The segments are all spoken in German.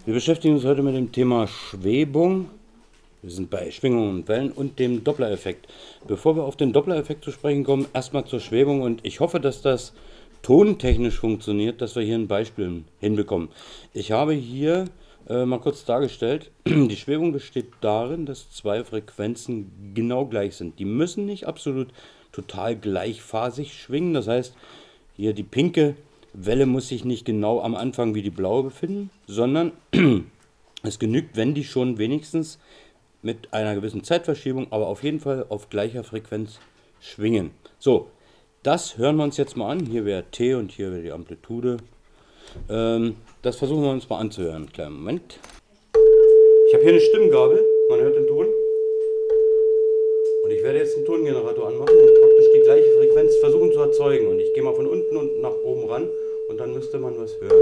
Wir beschäftigen uns heute mit dem Thema Schwebung. Wir sind bei Schwingungen und Wellen und dem Doppler-Effekt. Bevor wir auf den Doppler-Effekt zu sprechen kommen, erstmal zur Schwebung, und ich hoffe, dass das tontechnisch funktioniert, dass wir hier ein Beispiel hinbekommen. Ich habe hier mal kurz dargestellt, die Schwebung besteht darin, dass zwei Frequenzen genau gleich sind. Die müssen nicht absolut total gleichphasig schwingen, das heißt, hier die pinke Welle muss sich nicht genau am Anfang wie die blaue befinden, sondern es genügt, wenn die schon wenigstens mit einer gewissen Zeitverschiebung, aber auf jeden Fall auf gleicher Frequenz schwingen. So, das hören wir uns jetzt mal an. Hier wäre T und hier wäre die Amplitude. Das versuchen wir uns mal anzuhören. Kleinen Moment. Ich habe hier eine Stimmgabel, man hört den Ton. Und ich werde jetzt einen Tongenerator anmachen und praktisch die gleiche Frequenz versuchen zu erzeugen. Und ich gehe mal von unten und nach oben ran und dann müsste man was hören.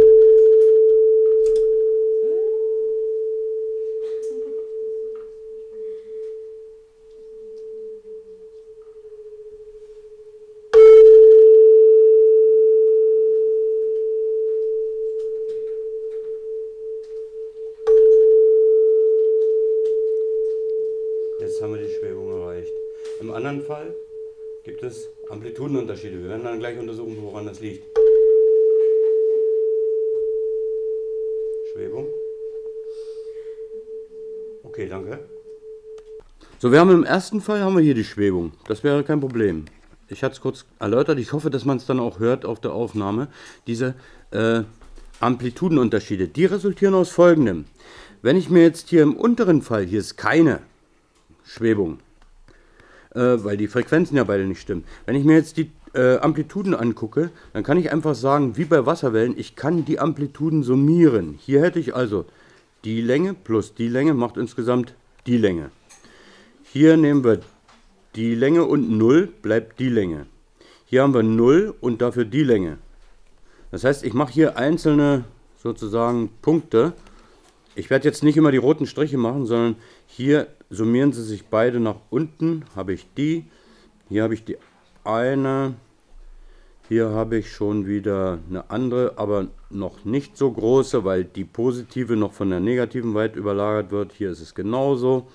Jetzt haben wir die Schwebung erreicht. Im anderen Fall gibt es Amplitudenunterschiede. Wir werden dann gleich untersuchen, woran das liegt. Schwebung. Okay, danke. So, wir haben im ersten Fall haben wir hier die Schwebung. Das wäre kein Problem. Ich hatte es kurz erläutert. Ich hoffe, dass man es dann auch hört auf der Aufnahme. Diese Amplitudenunterschiede, die resultieren aus Folgendem. Wenn ich mir jetzt hier im unteren Fall, hier ist keine Schwebung, weil die Frequenzen ja beide nicht stimmen. Wenn ich mir jetzt die Amplituden angucke, dann kann ich einfach sagen, wie bei Wasserwellen, ich kann die Amplituden summieren. Hier hätte ich also die Länge plus die Länge macht insgesamt die Länge. Hier nehmen wir die Länge und 0 bleibt die Länge. Hier haben wir 0 und dafür die Länge. Das heißt, ich mache hier einzelne sozusagen Punkte. Ich werde jetzt nicht immer die roten Striche machen, sondern hier summieren sie sich beide nach unten. Habe ich die, hier habe ich die eine, hier habe ich schon wieder eine andere, aber noch nicht so große, weil die positive noch von der negativen weit überlagert wird. Hier ist es genauso.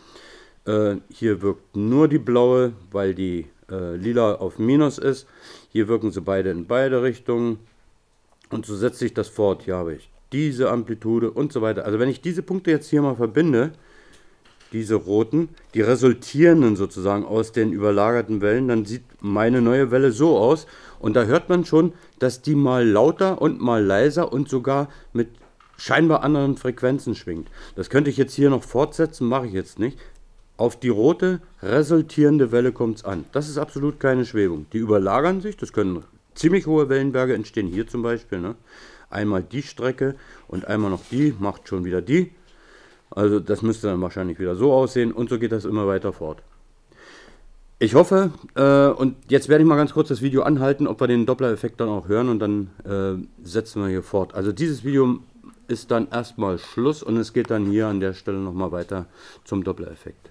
Hier wirkt nur die blaue, weil die lila auf Minus ist. Hier wirken sie beide in beide Richtungen. Und so setzt sich das fort. Hier habe ich diese Amplitude und so weiter. Also wenn ich diese Punkte jetzt hier mal verbinde, diese roten, die resultierenden sozusagen aus den überlagerten Wellen, dann sieht meine neue Welle so aus. Und da hört man schon, dass die mal lauter und mal leiser und sogar mit scheinbar anderen Frequenzen schwingt. Das könnte ich jetzt hier noch fortsetzen, mache ich jetzt nicht. Auf die rote resultierende Welle kommt es an. Das ist absolut keine Schwebung. Die überlagern sich, das können ziemlich hohe Wellenberge entstehen, hier zum Beispiel. Ne? Einmal die Strecke und einmal noch die, macht schon wieder die. Also das müsste dann wahrscheinlich wieder so aussehen und so geht das immer weiter fort. Ich hoffe, und jetzt werde ich mal ganz kurz das Video anhalten, ob wir den Doppler-Effekt dann auch hören und dann setzen wir hier fort. Also dieses Video ist dann erstmal Schluss und es geht dann hier an der Stelle nochmal weiter zum Doppler-Effekt.